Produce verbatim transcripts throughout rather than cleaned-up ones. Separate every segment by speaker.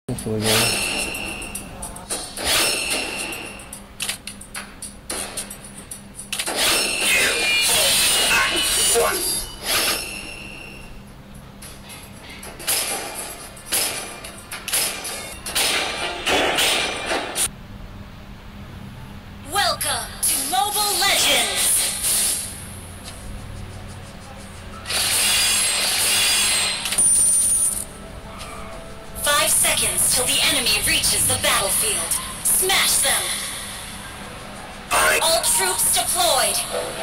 Speaker 1: for again.
Speaker 2: Welcome to Mobile Legends! Five seconds till the enemy reaches the battlefield. Smash them! All troops deployed!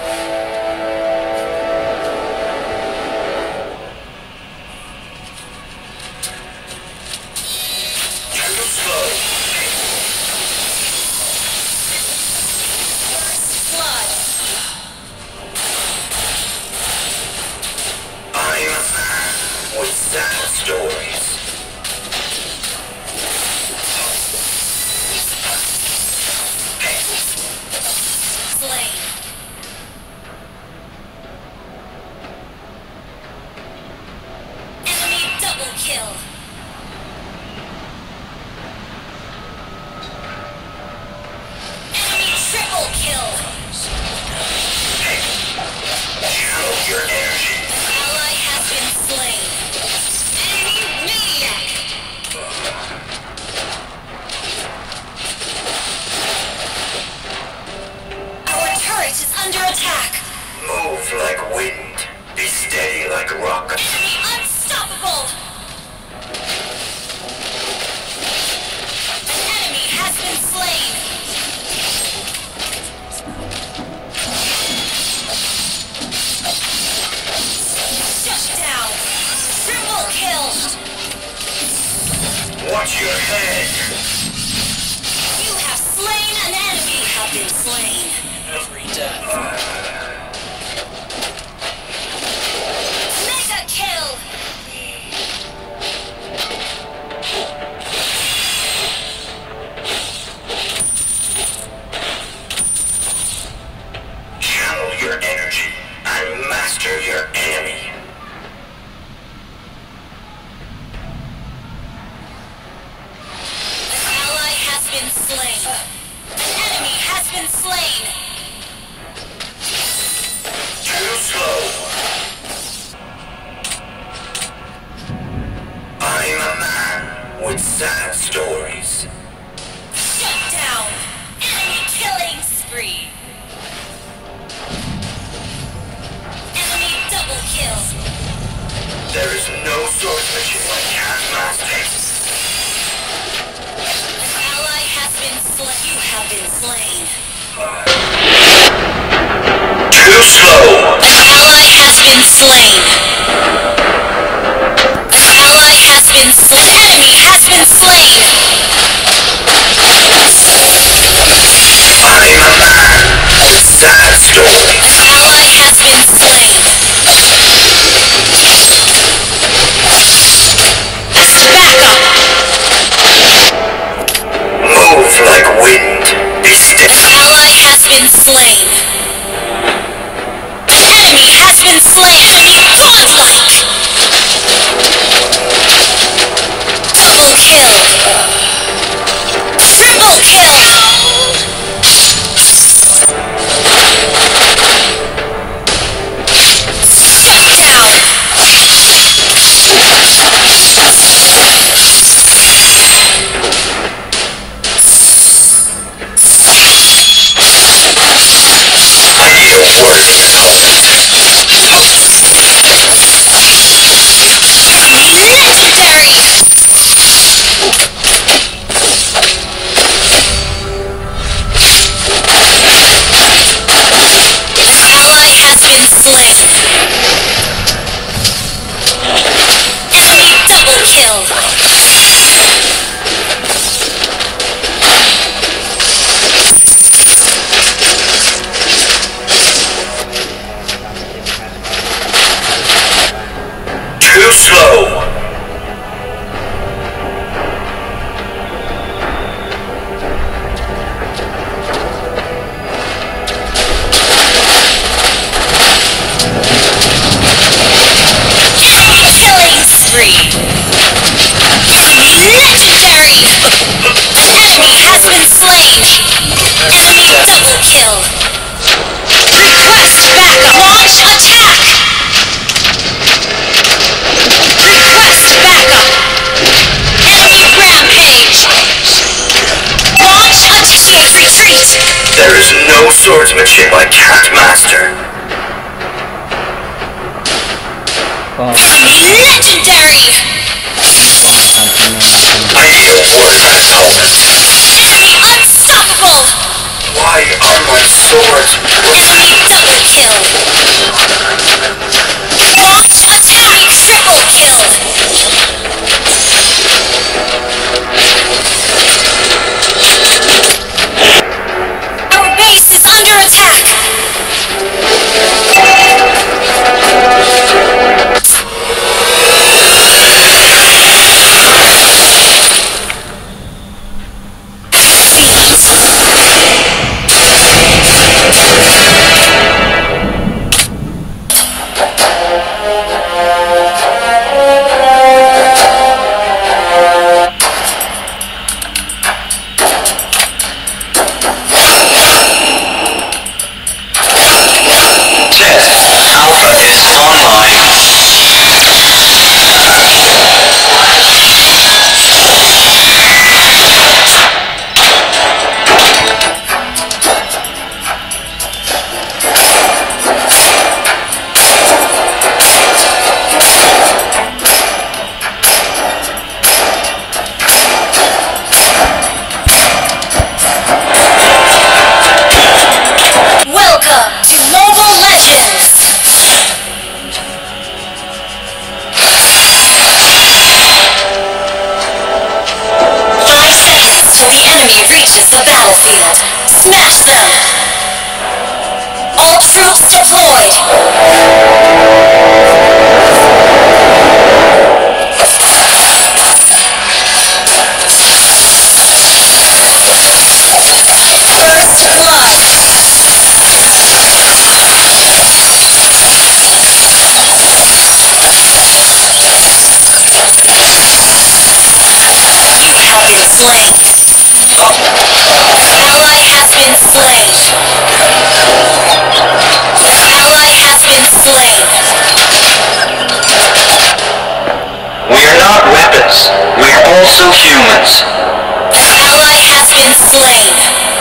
Speaker 2: Kill. Enemy triple kill. Channel your energy. An ally has been slain. Enemy maniac. Our turret is under attack.
Speaker 3: Move like wind. Be steady like a rock.
Speaker 2: Enemy unstoppable.
Speaker 3: Watch your head!
Speaker 2: You have slain an enemy! Have been slain.
Speaker 3: Every death.
Speaker 2: Mega kill!
Speaker 3: Channel your energy and master your enemy.
Speaker 2: Been slain. An enemy has been slain.
Speaker 3: Too slow. I'm a man with sad stories.
Speaker 2: Shut down. Enemy killing spree. Enemy double kill.
Speaker 3: There is no swordsmanship like Taskmaster.
Speaker 2: You have been slain.
Speaker 3: Too slow.
Speaker 2: An ally has been slain. An ally has been slain. An enemy has been slain.
Speaker 3: I'm a man with sad stories.
Speaker 2: An ally has been slain. As backup.
Speaker 3: Move like wind. Be still.
Speaker 2: An ally has been slain. An enemy has been slain. Enemy godlike. Enemy double kill. Request backup. Launch attack. Request backup. Enemy rampage. Launch attack. Retreat.
Speaker 3: There is no swordsmanship like Cat Master.
Speaker 2: Legendary.
Speaker 3: I need a warcraft helmet.
Speaker 2: Enemy unstoppable.
Speaker 3: Why are my swords
Speaker 2: Enemy double kill. Launch attack. Triple kill. Our base is under attack. Reaches the battlefield. Smash them! All troops deployed! First blood! You have been slain! Ally has been slain. Ally has been slain.
Speaker 3: We are not weapons. We are also humans.
Speaker 2: Ally has been slain.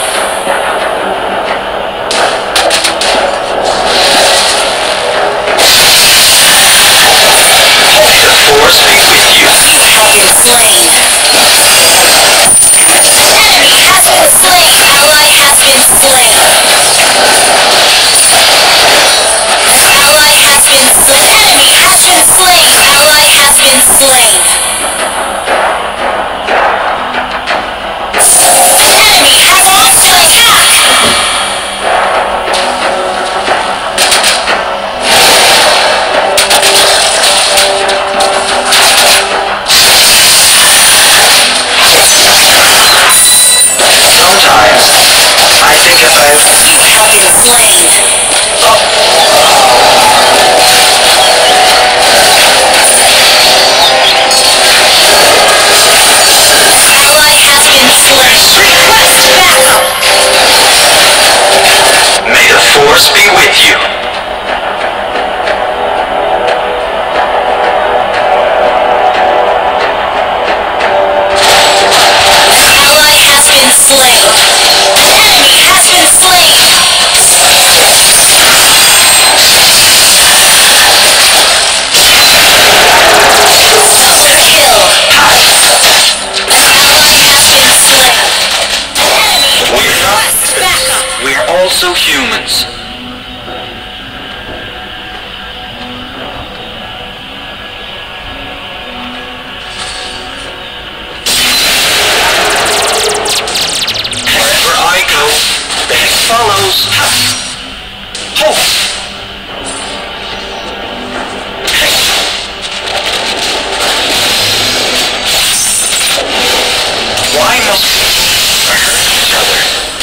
Speaker 3: The force be with you.
Speaker 2: You have been slain. Enemy has been slain. Ally has been slain. Ally has been slain. Enemy has been slain. Ally has been slain. Enemy has launched an attack.
Speaker 3: Sometimes, I think about...
Speaker 2: You have been slain. Ally has been slain. Request backup.
Speaker 3: May the force be with you.
Speaker 2: Ally has been slain. Enemy has been slain. Double kill. Ally has been slain. Enemy
Speaker 3: We're not
Speaker 2: request backup.
Speaker 3: We are also humans. Wherever I go, Beck follows. Ho! Why must we hurt each other?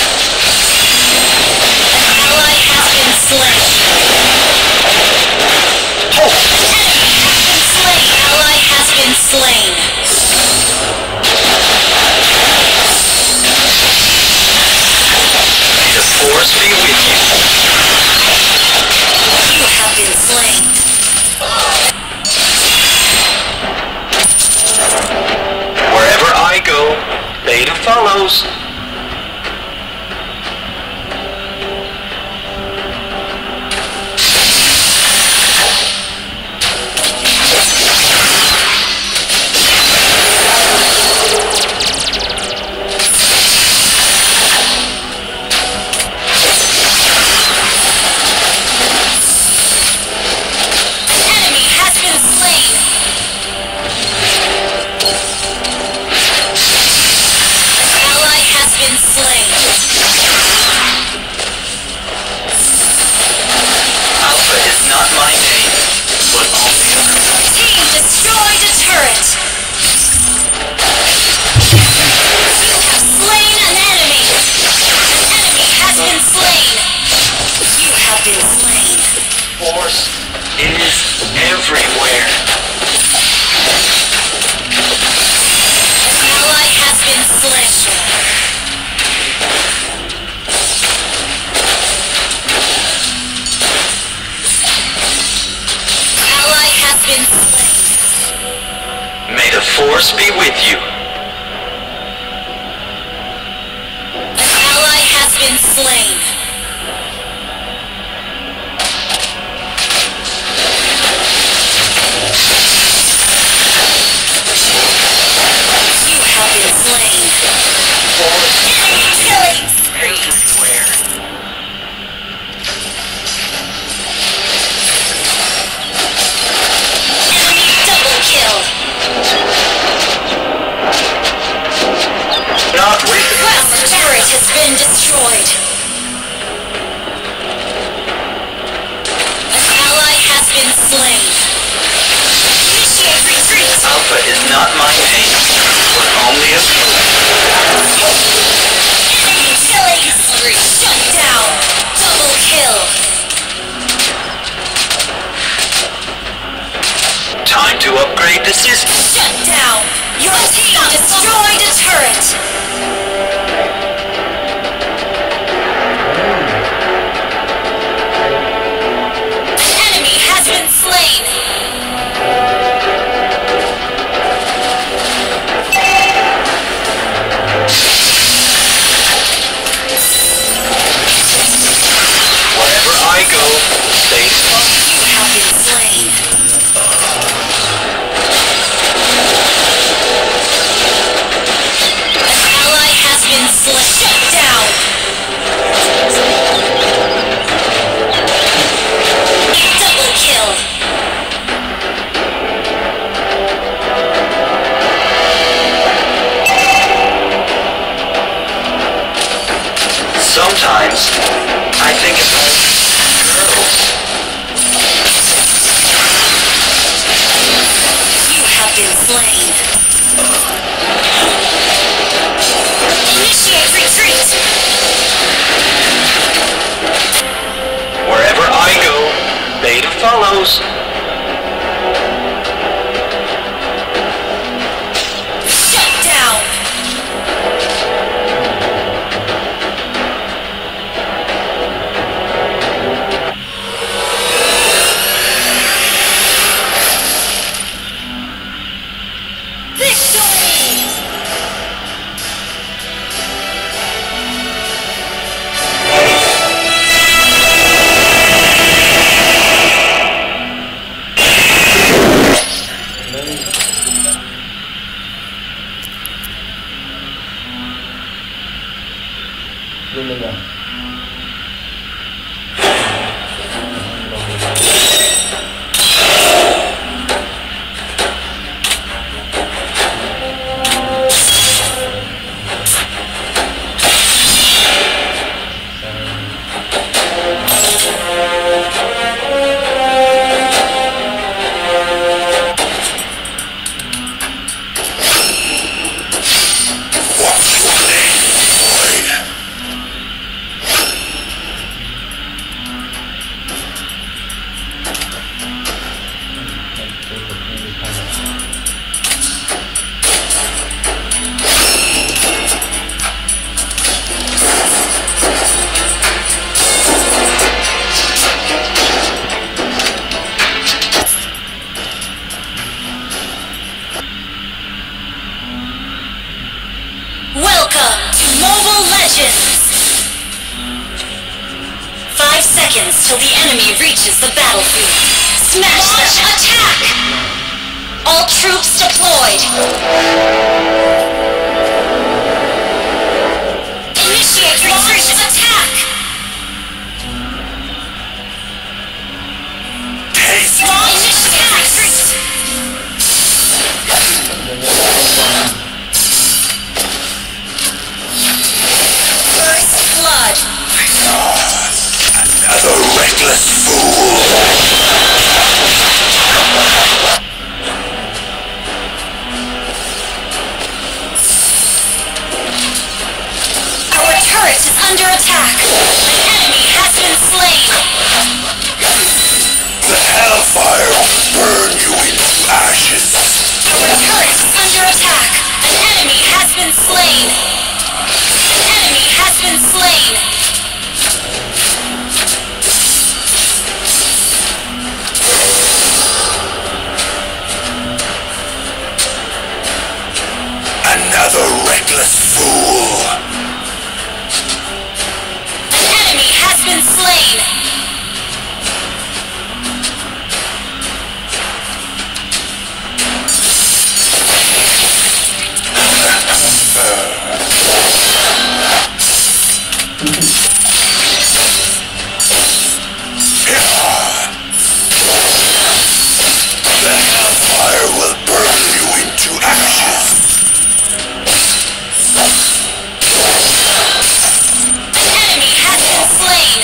Speaker 2: Ally has been slain.
Speaker 3: Ho!
Speaker 2: Enemy has been slain. Ally has been slain.
Speaker 3: follows. Force be with you.
Speaker 2: An ally has been slain. You have been slain. Enemy killing spree.
Speaker 3: Everywhere.
Speaker 2: Enemy double kill.
Speaker 3: Not with
Speaker 2: Quest turret has been destroyed. An ally has been slain. Initiate retreat.
Speaker 3: Alpha is not my name, but only a few.
Speaker 2: Enemy killing spree. Shut down. Double kill.
Speaker 3: Time to upgrade the system.
Speaker 2: Shut down. Your team destroyed a turret.
Speaker 3: Sometimes, I think about girls.
Speaker 2: You have been slain. Initiate retreat.
Speaker 3: Wherever I go, beta follows.
Speaker 2: Shut down. Welcome to Mobile Legends! Five seconds till the enemy reaches the battlefield. Smash Launch them! Attack! All troops deployed! Initiate retreat! Attack!
Speaker 1: Taste!
Speaker 2: Launch attack! Retreat! First blood!
Speaker 1: Another reckless fool!
Speaker 2: Our turret is under attack! An enemy has been slain!
Speaker 1: The hellfire will burn you into ashes!
Speaker 2: Our turret is under attack! An enemy has been slain! An enemy has been slain!
Speaker 1: Another reckless fool!
Speaker 2: An enemy has been slain!
Speaker 1: The hellfire will burn you into ashes!
Speaker 2: An enemy has been slain!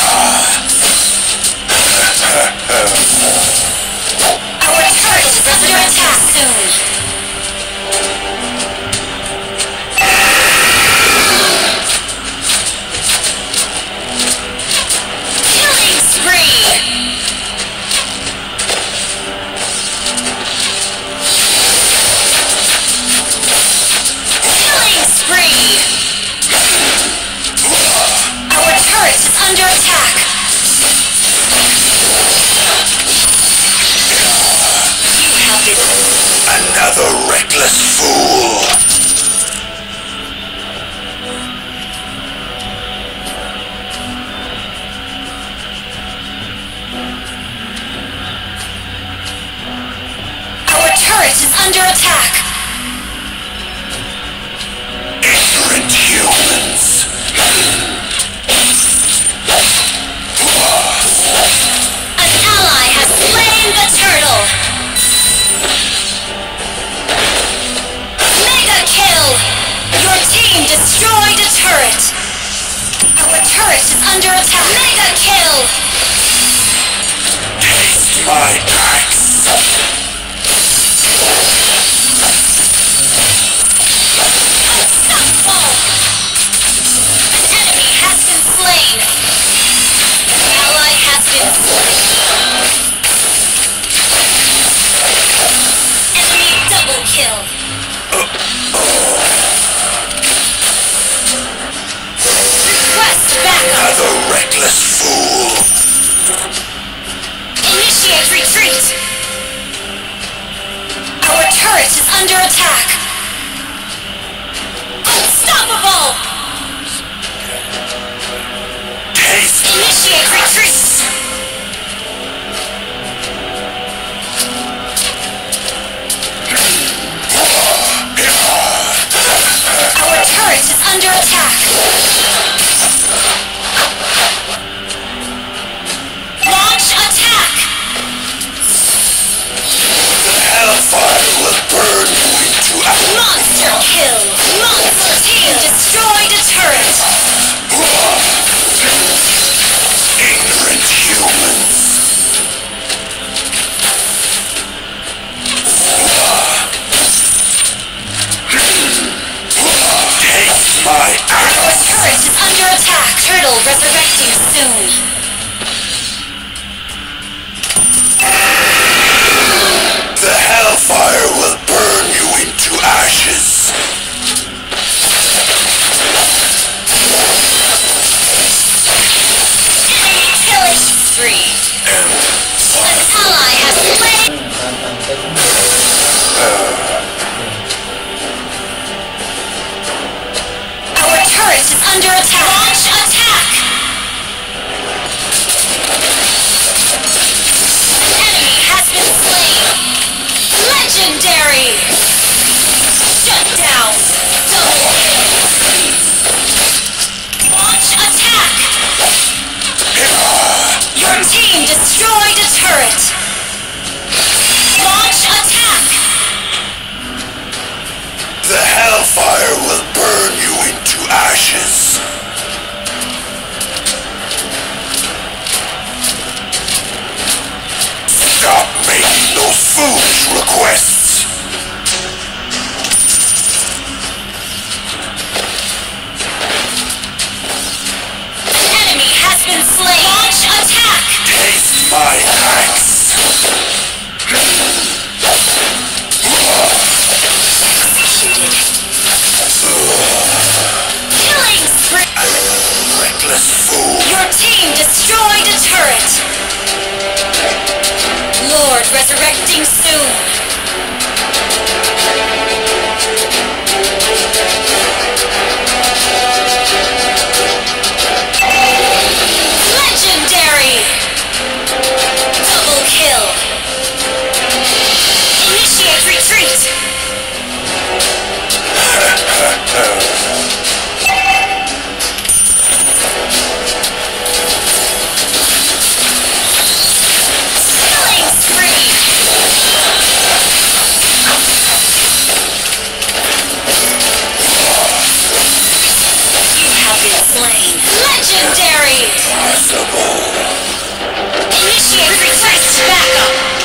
Speaker 2: Our turret is under attack soon! Killing spree! Killing spree! Our turret is under attack! You have been...
Speaker 1: Another reckless fool!
Speaker 2: Our turret is under attack!
Speaker 1: Ignorant humans!
Speaker 2: An ally has slain the turtle! Mega kill! Your team destroyed a turret! Our turret is under attack! Mega kill!
Speaker 1: Taste my axe!
Speaker 2: Unstoppable! An enemy has been slain! An ally has been slain! Enemy double kill! Request backup!
Speaker 1: Another reckless fool!
Speaker 2: Initiate retreat! Our turret is under attack! Unstoppable!
Speaker 1: Taste!
Speaker 2: Initiate retreat! Our turret is under attack! Launch attack!
Speaker 1: The hellfire will burn you into ashes!
Speaker 2: Monster kill! Monster team destroyed a turret!
Speaker 1: Ignorant humans! Taste my
Speaker 2: Our
Speaker 1: axe!
Speaker 2: turret is under attack! Turtle resurrecting soon!
Speaker 1: The hellfire will burn you into ashes!
Speaker 2: Enemy killing spree! An ally has slain! turret is under attack. Launch attack! Enemy has been slain. Legendary! Shut down! Double kill! Launch attack! Your team destroyed a turret! Launch attack!
Speaker 1: The hellfire will burn you into ashes. Stop making those foolish requests.
Speaker 2: An enemy has been slain. Launch attack!
Speaker 1: Taste my axe.
Speaker 2: Executed. Killing spree!
Speaker 1: Reckless fool.
Speaker 2: Your team destroyed a turret! Lord resurrecting soon! Legendary! Double kill! Initiate retreat! Killing spree! You have been slain. Legendary!
Speaker 1: Possible.
Speaker 2: Initiate retreat! Backup!